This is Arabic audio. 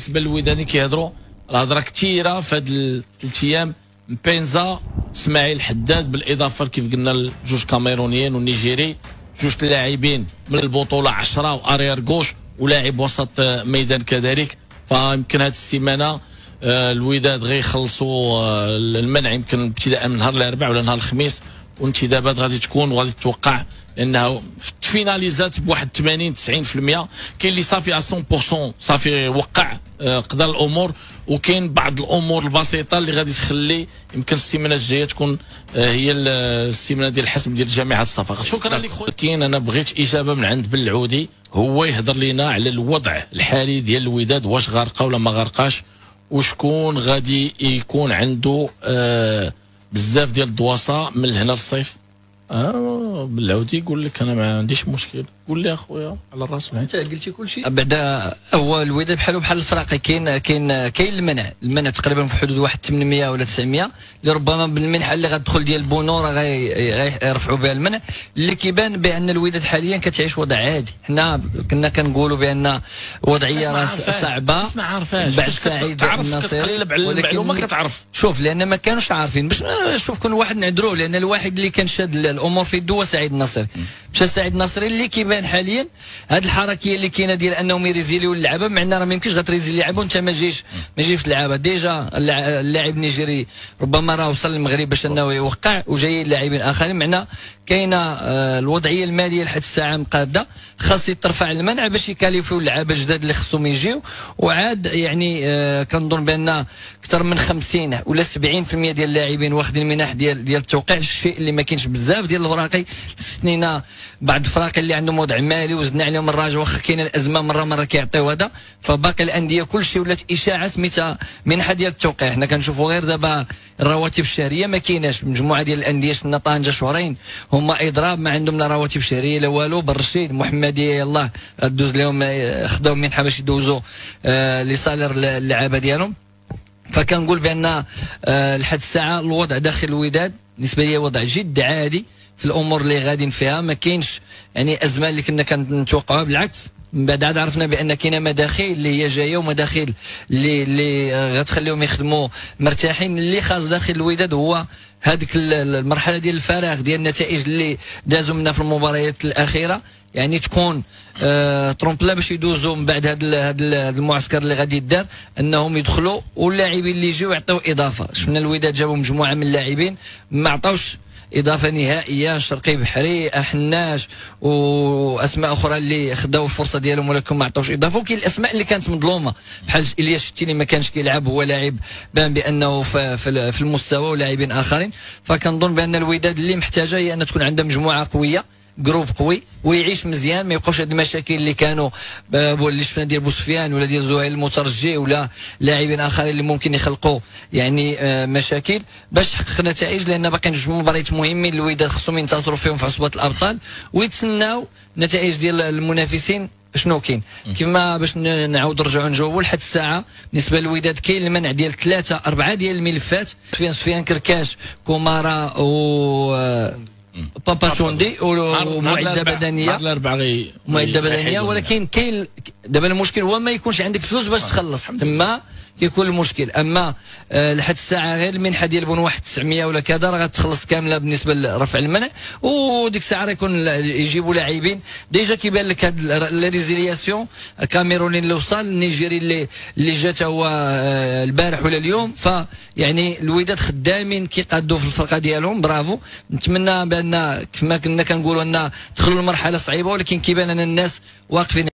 بالنسبه للوداد كيهضروا الهضره كثيره في هاد الثلاث ايام. مبينزا، اسماعيل حداد، بالاضافه كيف قلنا لجوج كاميرونيين ونيجيري، جوج لاعبين من البطوله 10 وارير غوش ولاعب وسط ميدان كذلك. فيمكن هذه السيمانه الوداد غيخلصوا المنع يمكن ابتداء من نهار الاربعاء ولا نهار الخميس، والانتدابات غادي تكون وغادي توقع لانها فيناليزات بواحد 80 90%. كاين اللي صافي على 100% صافي وقع قدر الامور، وكاين بعض الامور البسيطه اللي غادي تخلي يمكن السيمانه الجايه تكون هي السيمانه ديال الحسم ديال جميع هذه الصفقات. شكرا لك خويا. كاين انا بغيت اجابه من عند بن العودي، هو يهضر لنا على الوضع الحالي ديال الوداد، واش غارقه ولا ما غارقاش، وشكون غادي يكون عنده بزاف ديال الدواسه من هنا للصيف. بالعودي يقول لك انا ما عنديش مشكل، قول لي اخويا على الراس والعين. انت قلتي كل شيء. بعدا هو الوداد بحال الفراقي كاين المنع تقريبا في حدود واحد 800 ولا 900 اللي ربما بالمنحه اللي غتدخل ديال بونورا غيرفعوا بها المنع، اللي كيبان بان الوداد حاليا كتعيش وضع عادي. حنا كنا كنقولوا بان وضعيه راه صعبه، ما عارفاش بعد سعيد النصيري، ولكن كتعرف شوف لان ما كانوش عارفين باش شوف كل واحد نعذروه، لان الواحد اللي كان شاد الامور في يده هو سعيد النصيري. مشى سعيد النصيري اللي كيبان حاليا هاد الحركيه اللي كاينه ديال انهم يريزيليو اللعابه، مع ان راه ما يمكنش غتريزي اللعابه وانت ما جيش تلعبها. ديجا اللاعب النيجيري ربما راه وصل للمغرب باش انه يوقع، وجايين لاعبين اخرين. معنا كاينه الوضعيه الماليه لحد الساعه مقاده، خاص يترفع المنع باش يكاليفيو اللعابه الجداد اللي خصهم يجيو. وعاد يعني كنظن بان اكثر من 50 ولا 70% ديال اللاعبين واخدين المنح ديال التوقيع، الشيء اللي ما كاينش بزاف ديال الوراقي. استثنينا بعض الفراقي اللي عندهم وضع مالي وزدنا عليهم الراجع، واخا كاينه الازمه مره كيعطيو هذا. فباقي الانديه كلشي ولات اشاعه سميتها منحه ديال التوقيع. حنا كنشوفوا غير دابا الرواتب الشهريه ما كايناش. مجموعه ديال الانديه شفنا طنجه شهرين هما اضراب، ما عندهم لا رواتب شهريه لا والو. بالرشيد محمديه يلاه دوز لهم خداو منحه باش يدوزوا لي سالير اللعابه ديالهم. فكنقول بان لحد الساعه الوضع داخل الوداد بالنسبه لي وضع جد عادي في الامور اللي غاديين فيها. ما كاينش يعني ازمه اللي كنا كنتوقعوها، بالعكس من بعد عاد عرفنا بان كاينه مداخل اللي هي جايه ومداخل اللي غتخليهم يخدموا مرتاحين. اللي خاص داخل الوداد هو هذيك المرحله ديال الفراغ ديال النتائج اللي دازوا منها في المباريات الاخيره، يعني تكون ترومبلا باش يدوزوا من بعد هذا المعسكر اللي غادي يدار، انهم يدخلوا واللاعبين اللي يجيو يعطيو اضافه. شفنا الوداد جابوا مجموعه من اللاعبين ما عطاوش اضافه نهائيه، شرقي بحري، احناش واسماء اخرى اللي خداو الفرصه ديالهم ولكن ما عطاوش اضافه. وكاين الاسماء اللي كانت مظلومه بحال الياس الشتيني ما كانش كيلعب، هو لاعب بان بانه في المستوى، ولاعبين اخرين. فكنظن بان الوداد اللي محتاجه هي ان تكون عندها مجموعه قويه، جروب قوي ويعيش مزيان، ما يبقاوش هاد المشاكل اللي كانوا اللي شفنا ديال بوسفيان ولا ديال زهير المترجي ولا لاعبين اخرين اللي ممكن يخلقوا يعني مشاكل باش تحقق نتائج. لان باقيين جوج مباريات مهمين الوداد خصهم ينتصروا فيهم في عصبه الابطال، ويتسناو نتائج ديال المنافسين. شنو كاين كيما باش نعاودوا نرجعوا نجاوبوا لحد الساعه بالنسبه للوداد كاين المنع ديال 3-4 ديال الملفات. سفيان كركاش، كومارا و بابا توندي ومعده بدنيه، معده بدنيه. ولكن كاين دابا المشكل هو ما يكونش عندك فلوس باش تخلص تما كيكون المشكل. اما لحد الساعه غير المنحه ديال بون واحد 900 ولا كذا راه غتخلص كامله بالنسبه لرفع المنع، وديك الساعه راه يكون يجيبوا لاعبين. ديجا كيبان لك هاد الريزيلياسيون الكاميروني اللي وصل، النيجيري اللي جات هو البارح ولا اليوم. فيعني الوداد خدامين كيقادوا في الفرقه ديالهم، برافو. نتمنى بان كما كنا كنقولوا ان دخلوا لمرحله صعيبه، ولكن كيبان ان الناس واقفين